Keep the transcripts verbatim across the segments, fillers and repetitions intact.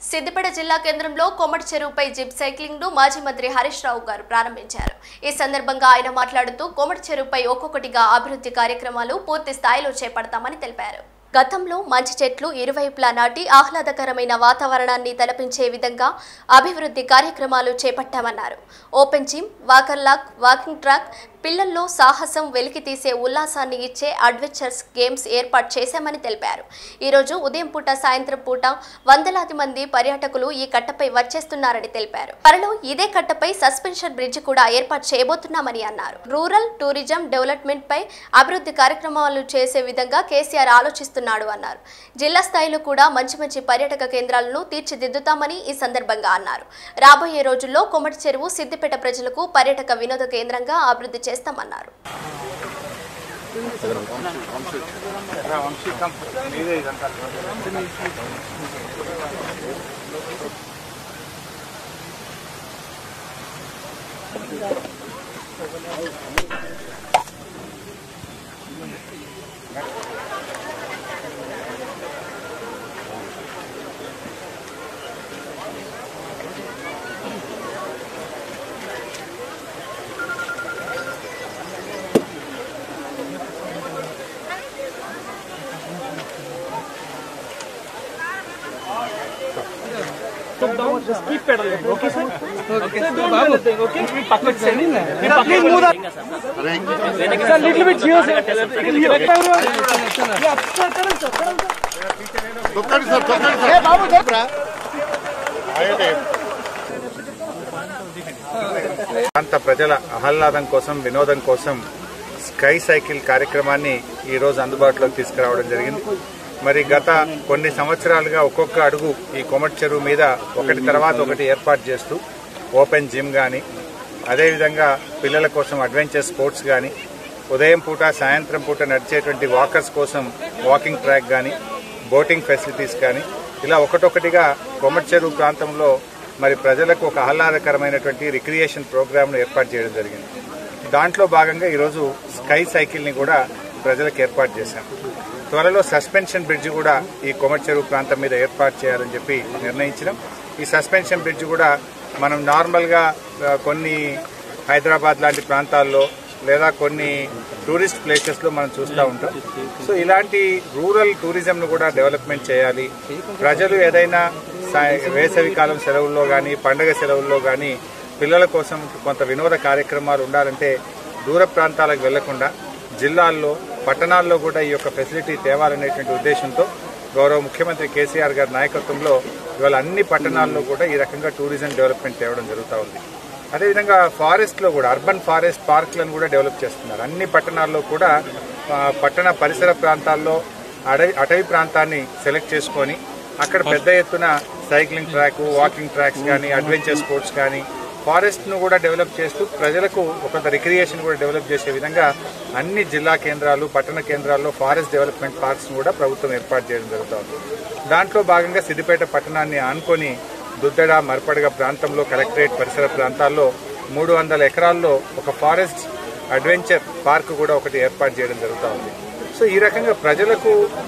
సిద్దిపేట జిల్లా కేంద్రంలో Komati చెరువుపై zip cycling ను మాజీ మంత్రి హరీష్ రావు గారు ప్రారంభించారు. ఈ సందర్భంగా ఆయన మాట్లాడుతూ కొమటి చెరువుపై ఒక్కొక్కటిగా అభివృద్ధి కార్యక్రమాలు పూర్తి స్థాయిలో చేపడతామని తెలిపారు. గతంలో మంచి చెట్లు ఇరువైపులా నాటి ఆహ్లాదకరమైన వాతావరణాన్ని తలపించే విధంగా అభివృద్ధి కార్యక్రమాలు చేపట్టామన్నారు. Open gym, walker lock, walking track, పిల్లల్లో సాహసం వెలికితీసే ఉల్లాసాన్ని ఇచ్చే అడ్వెంచర్స్ గేమ్స్ ఏర్పాటు చేశామని తెలిపారు. ఈరోజు ఉదయం పూట సాయంత్రం పూట వందలాది మంది పర్యాటకులు ఈ కట్టపై వచ్చేస్తున్నారని తెలిపారు. త్వరలో ఇదే కట్టపై సస్పెన్షన్ బ్రిడ్జ్ కూడా ఏర్పాటు చేయబోతున్నామని అన్నారు. రూరల్ టూరిజం డెవలప్మెంట్ పై అభివృద్ధి కార్యక్రమాలు చేసే విధంగా కేసీఆర్ ఆలోచిస్తున్నాడు అన్నారు. జిల్లా స్థాయిలో కూడా మంచి మంచి పర్యాటక కేంద్రాలను తీర్చిదిద్దుతామని ఈ సందర్భంగా అన్నారు. రాబోయే రోజుల్లో కొమటి చెరువు సిద్దిపేట ప్రజలకు పర్యాటక వినోద కేంద్రంగా అభివృద్ధి చేస్తామన్నారు. Down, just keep pedaling, okay sir? Okay, sir, don't do anything, okay? Please move that. Sir, little bit here, sir. Yeah, sir, current, sir, current, sir. Tokkadi sir, tokkadi sir. Hey, babu, sir. ప్రాంత ప్రజల ఆహ్లాదం కోసం, వినోదం కోసం sky cycle కార్యక్రమాన్ని ఈ రోజు అందుబాటులోకి తీసుకురావడం జరిగింది. మరి గత కొన్ని సంవత్సరాలుగా ఒక్కొక్క అడుగు ఈ కొమటి చెరువు మీద ఒకటి తర్వాత ఒకటి ఏర్పాటు చేస్తూ ఓపెన్ జిమ్ కానీ, అదేవిధంగా పిల్లల కోసం అడ్వెంచర్ స్పోర్ట్స్ కానీ, ఉదయం పూట సాయంత్రం పూట నడిచేటువంటి వాకర్స్ కోసం వాకింగ్ ట్రాక్ కానీ, బోటింగ్ ఫెసిలిటీస్ కానీ, ఇలా ఒకటొకటిగా కొమటి చెరువు ప్రాంతంలో మరి ప్రజలకు ఒక ఆహ్లాదకరమైనటువంటి రిక్రియేషన్ ప్రోగ్రామ్ను ఏర్పాటు చేయడం జరిగింది. దాంట్లో భాగంగా ఈరోజు స్కై సైకిల్ని కూడా ప్రజలకు ఏర్పాటు చేశాం. త్వరలో సస్పెన్షన్ బ్రిడ్జ్ కూడా ఈ కొమటి చెరువు ప్రాంతం మీద ఏర్పాటు చేయాలని చెప్పి నిర్ణయించినాం. ఈ సస్పెన్షన్ బ్రిడ్జ్ కూడా మనం నార్మల్గా కొన్ని హైదరాబాద్ లాంటి ప్రాంతాల్లో లేదా కొన్ని టూరిస్ట్ ప్లేసెస్లో మనం చూస్తూ ఉంటాం. సో ఇలాంటి రూరల్ టూరిజంను కూడా డెవలప్మెంట్ చేయాలి. ప్రజలు ఏదైనా వేసవి కాలం సెలవుల్లో కానీ, పండగ సెలవుల్లో కానీ పిల్లల కోసం కొంత వినోద కార్యక్రమాలు ఉండాలంటే దూర ప్రాంతాలకు వెళ్లకుండా జిల్లాల్లో, పట్టణాల్లో కూడా ఈ యొక్క ఫెసిలిటీ తేవాలనేటువంటి ఉద్దేశంతో గౌరవ ముఖ్యమంత్రి కేసీఆర్ గారి నాయకత్వంలో ఇవాళ అన్ని పట్టణాల్లో కూడా ఈ రకంగా టూరిజం డెవలప్మెంట్ తేవడం జరుగుతూ ఉంది. అదేవిధంగా ఫారెస్ట్లో కూడా అర్బన్ ఫారెస్ట్ పార్కులను కూడా డెవలప్ చేస్తున్నారు. అన్ని పట్టణాల్లో కూడా పట్టణ పరిసర ప్రాంతాల్లో అడవి అటవీ ప్రాంతాన్ని సెలెక్ట్ చేసుకొని అక్కడ పెద్ద ఎత్తున సైక్లింగ్ ట్రాక్, వాకింగ్ ట్రాక్స్ కానీ, అడ్వెంచర్ స్పోర్ట్స్ కానీ, ఫారెస్ట్ను కూడా డెవలప్ చేస్తూ ప్రజలకు ఒక రిక్రియేషన్ కూడా డెవలప్ చేసే విధంగా అన్ని జిల్లా కేంద్రాలు, పట్టణ కేంద్రాల్లో ఫారెస్ట్ డెవలప్మెంట్ పార్క్స్ను కూడా ప్రభుత్వం ఏర్పాటు చేయడం జరుగుతుంది. దాంట్లో భాగంగా సిద్దిపేట పట్టణాన్ని ఆనుకొని దుద్దడ, మర్పడగ ప్రాంతంలో కలెక్టరేట్ పరిసర ప్రాంతాల్లో మూడు వందల ఎకరాల్లో ఒక ఫారెస్ట్ అడ్వెంచర్ పార్క్ కూడా ఒకటి ఏర్పాటు చేయడం జరుగుతుంది. సో ఈ రకంగా ప్రజలకు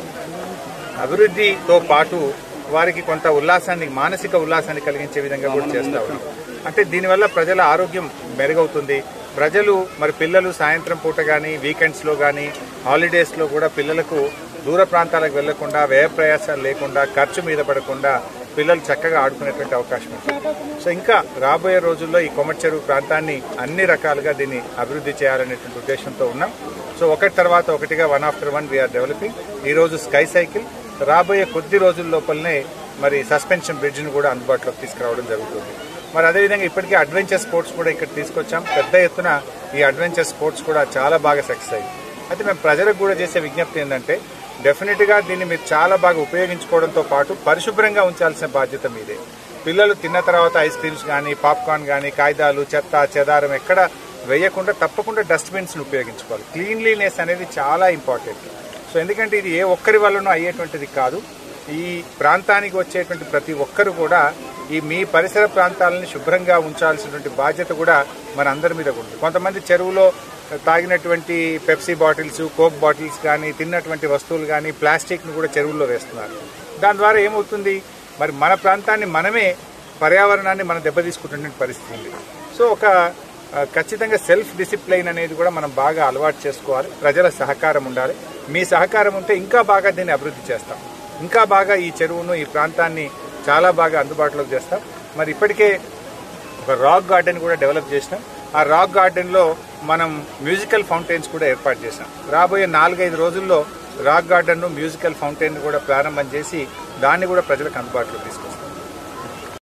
అభివృద్ధితో పాటు వారికి కొంత ఉల్లాసాన్ని, మానసిక ఉల్లాసాన్ని కలిగించే విధంగా కూడా చేస్తా ఉన్నాం. అంటే దీనివల్ల ప్రజల ఆరోగ్యం మెరుగవుతుంది. ప్రజలు మరి పిల్లలు సాయంత్రం పూట కానీ, వీకెండ్స్లో కానీ, హాలిడేస్లో కూడా పిల్లలకు దూర ప్రాంతాలకు వెళ్లకుండా, వ్యయ ప్రయాసాలు లేకుండా, ఖర్చు మీద పడకుండా పిల్లలు చక్కగా ఆడుకునేటువంటి అవకాశం ఉంటుంది. సో ఇంకా రాబోయే రోజుల్లో ఈ కొమటి చెరువు ప్రాంతాన్ని అన్ని రకాలుగా దీన్ని అభివృద్ధి చేయాలనేటువంటి ఉద్దేశంతో ఉన్నాం. సో ఒకటి తర్వాత ఒకటిగా one after one we are developing. ఈరోజు స్కై సైకిల్, రాబోయే కొద్ది రోజుల లోపలనే మరి సస్పెన్షన్ బ్రిడ్జ్ను కూడా అందుబాటులోకి తీసుకురావడం జరుగుతుంది. మరి అదేవిధంగా ఇప్పటికే అడ్వెంచర్ స్పోర్ట్స్ కూడా ఇక్కడ తీసుకొచ్చాం. పెద్ద ఎత్తున ఈ అడ్వెంచర్ స్పోర్ట్స్ కూడా చాలా బాగా సక్సెస్ అయ్యి. అయితే మేము ప్రజలకు కూడా చేసే విజ్ఞప్తి ఏంటంటే డెఫినెట్గా దీన్ని మీరు చాలా బాగా ఉపయోగించుకోవడంతో పాటు పరిశుభ్రంగా ఉంచాల్సిన బాధ్యత మీదే. పిల్లలు తిన్న తర్వాత ఐస్ క్రీమ్స్ కానీ, పాప్కార్న్ కానీ, కాగితాలు, చెత్త చెదారం ఎక్కడ వేయకుండా తప్పకుండా డస్ట్బిన్స్ని ఉపయోగించుకోవాలి. క్లీన్లీనెస్ అనేది చాలా ఇంపార్టెంట్. సో ఎందుకంటే ఇది ఏ ఒక్కరి వల్లనూ అయ్యేటువంటిది కాదు. ఈ ప్రాంతానికి వచ్చేటువంటి ప్రతి ఒక్కరు కూడా ఈ మీ పరిసర ప్రాంతాలని శుభ్రంగా ఉంచాల్సినటువంటి బాధ్యత కూడా మన అందరి మీద ఉంటుంది. కొంతమంది చెరువులో తాగినటువంటి పెప్సీ బాటిల్స్, కోక్ బాటిల్స్ కానీ, తిన్నటువంటి వస్తువులు కానీ, ప్లాస్టిక్ను కూడా చెరువుల్లో వేస్తున్నారు. దాని ద్వారా ఏమవుతుంది, మరి మన ప్రాంతాన్ని మనమే పర్యావరణాన్ని మనం దెబ్బతీసుకుంటున్న పరిస్థితి ఉంది. సో ఒక ఖచ్చితంగా సెల్ఫ్ డిసిప్లైన్ అనేది కూడా మనం బాగా అలవాటు చేసుకోవాలి. ప్రజల సహకారం ఉండాలి. మీ సహకారం ఉంటే ఇంకా బాగా దీన్ని అభివృద్ధి చేస్తాం. ఇంకా బాగా ఈ చెరువును ఈ ప్రాంతాన్ని చాలా బాగా అందుబాటులోకి చేస్తాం. మరి ఇప్పటికే ఒక రాక్ గార్డెన్ కూడా డెవలప్ చేసినాం. ఆ రాక్ గార్డెన్లో మనం మ్యూజికల్ ఫౌంటైన్స్ కూడా ఏర్పాటు చేసాం. రాబోయే నాలుగైదు రోజుల్లో రాక్ గార్డెన్ను మ్యూజికల్ ఫౌంటైన్ కూడా ప్రారంభం చేసి దాన్ని కూడా ప్రజలకు అందుబాటులోకి తీసుకొస్తాం.